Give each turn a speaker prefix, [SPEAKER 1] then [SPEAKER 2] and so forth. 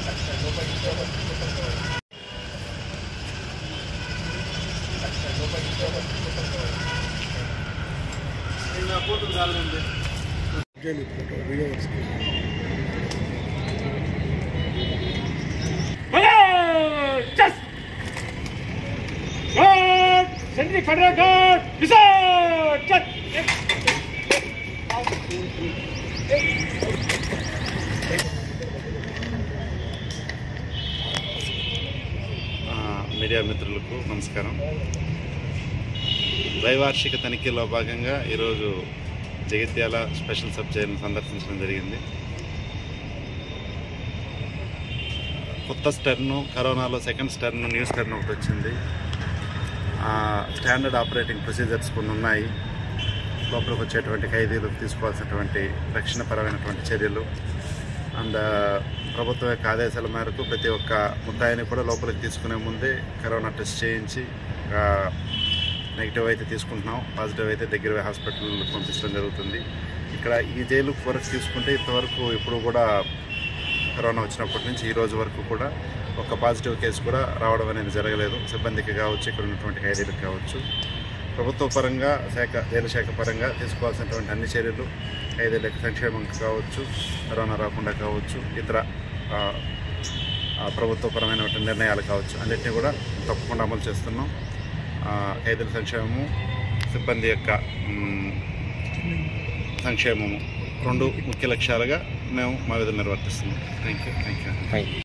[SPEAKER 1] Sentry Federal Guard, reserve!
[SPEAKER 2] మీడియా మిత్రులకు నమస్కారం. ద్వైవార్షిక తనిఖీలో భాగంగా ఈరోజు జగిత్యాల స్పెషల్ సబ్ జైలును సందర్శించడం జరిగింది. కొత్త స్టర్ను, కరోనాలో సెకండ్ స్టర్ను, న్యూ స్టర్ను ఒకటి వచ్చింది. స్టాండర్డ్ ఆపరేటింగ్ ప్రొసీజర్స్ కొన్ని ఉన్నాయి. లోపలికి వచ్చేటువంటి ఖైదీలకు తీసుకోవాల్సినటువంటి రక్షణపరమైనటువంటి చర్యలు అండ్ ప్రభుత్వం యొక్క ఆదేశాల మేరకు ప్రతి ఒక్క ముద్దాయిని కూడా లోపలికి తీసుకునే ముందే కరోనా టెస్ట్ చేయించి నెగిటివ్ అయితే తీసుకుంటున్నాం, పాజిటివ్ అయితే దగ్గర హాస్పిటల్ పంపించడం జరుగుతుంది. ఇక్కడ ఈ జైలు వరకు తీసుకుంటే ఇంతవరకు ఇప్పుడు కూడా కరోనా వచ్చినప్పటి నుంచి ఈ రోజు వరకు కూడా ఒక పాజిటివ్ కేసు కూడా రావడం అనేది జరగలేదు. సిబ్బందికి కావచ్చు, ఇక్కడ ఉన్నటువంటి ఖైదీలకు కావచ్చు. ప్రభుత్వ పరంగా జైలు శాఖ పరంగా తీసుకోవాల్సినటువంటి అన్ని చర్యలు, ఖైదీలకు సంక్షేమం కావచ్చు, కరోనా రాకుండా కావచ్చు, ఇతర ప్రభుత్వపరమైనటువంటి నిర్ణయాలు కావచ్చు, అన్నింటినీ కూడా తప్పకుండా అమలు చేస్తున్నాం. ఖైదీల సంక్షేమము, సిబ్బంది యొక్క సంక్షేమము రెండు ముఖ్య లక్ష్యాలుగా మేము మా విధులు నిర్వర్తిస్తున్నాం. Thank you.